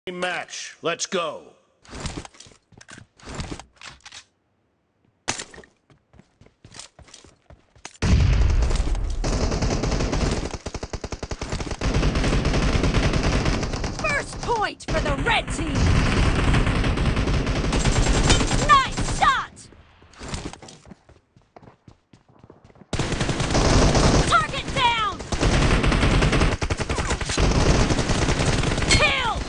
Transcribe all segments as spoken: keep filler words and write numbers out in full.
Match. Let's go. First point for the red team. Nice shot. Target down. Killed.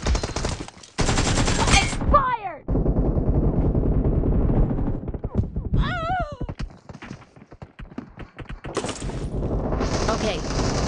Expired. Okay.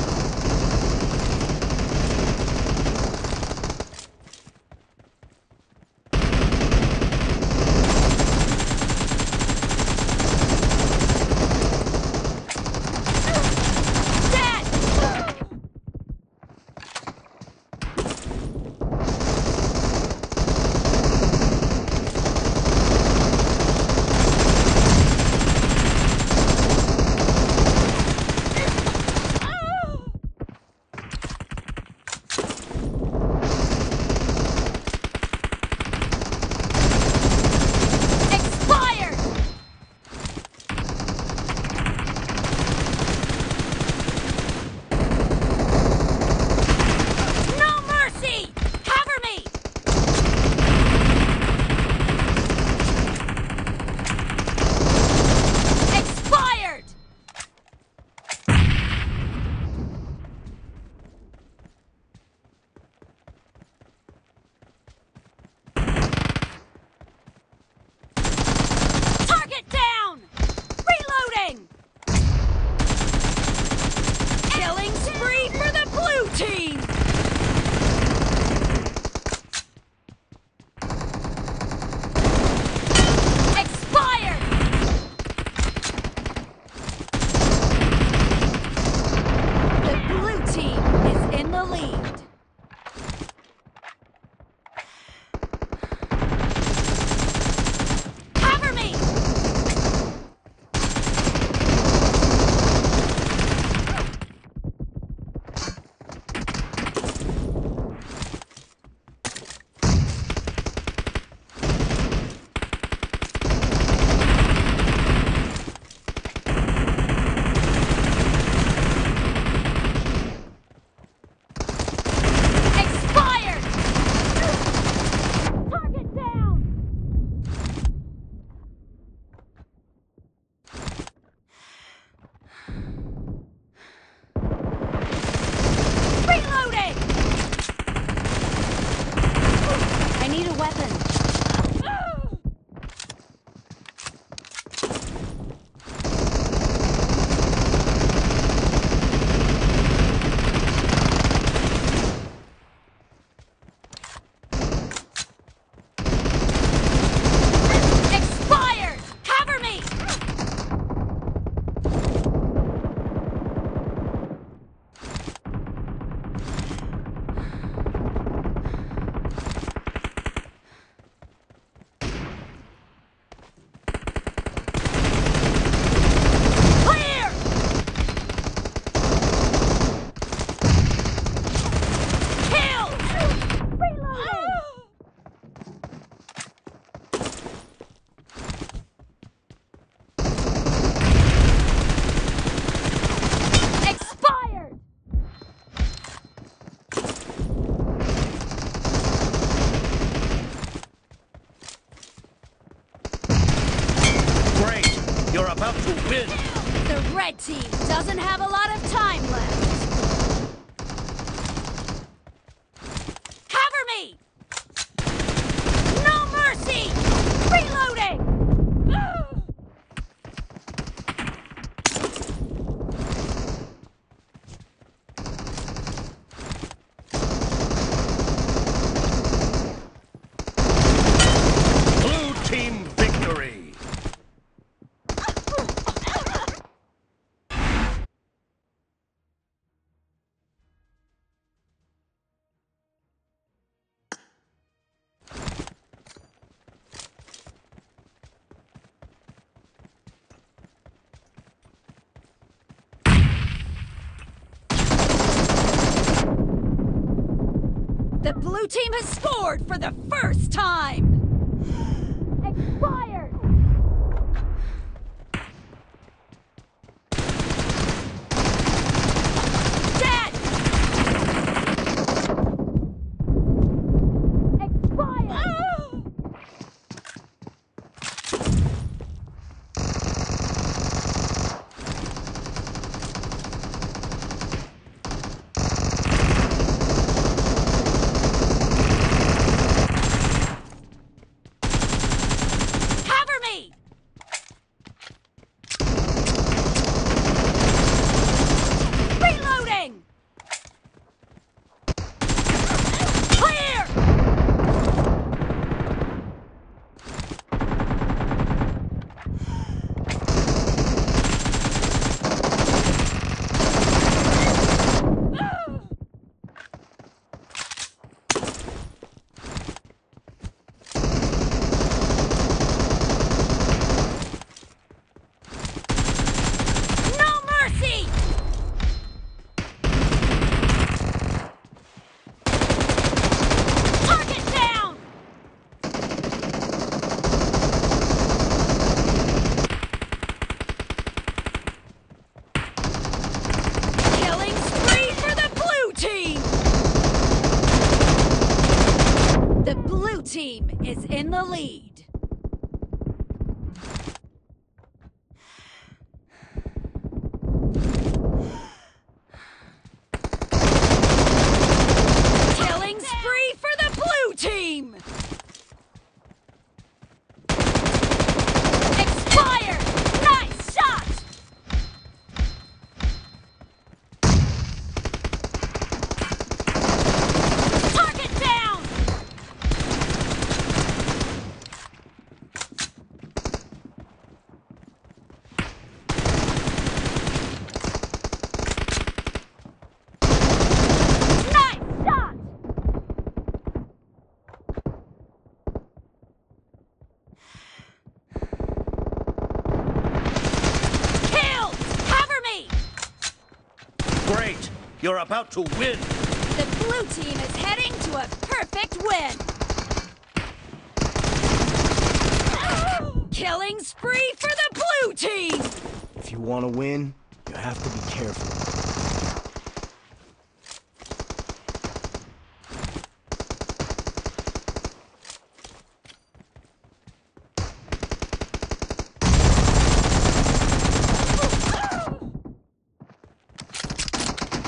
You're about to win! The red team doesn't have a lot of time left. Cover me! No mercy! Reloading! Blue team victory! team has scored for the first time! Expired! Dead! Expired! Cover me! Reloading! Clear! No mercy! Target down! Killing spree for the blue team! The blue team is in the lead. Killing spree for the blue team! Expired! Nice shot! Target down! Nice shot! Killed! Cover me! Great! You're about to win! The blue team is heading to a perfect win! Killing spree for the blue team! If you want to win, you have to be careful.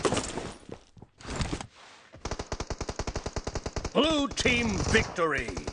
Blue team victory!